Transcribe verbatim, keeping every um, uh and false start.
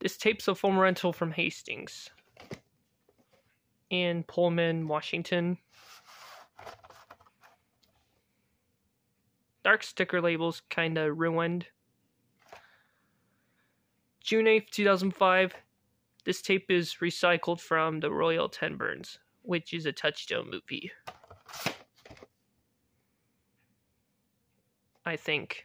This tape's a former rental from Hastings in Pullman, Washington. Dark sticker label's kinda ruined. June eighth, two thousand five. This tape is recycled from the Royal Tenenbaums, which is a Touchstone movie. I think.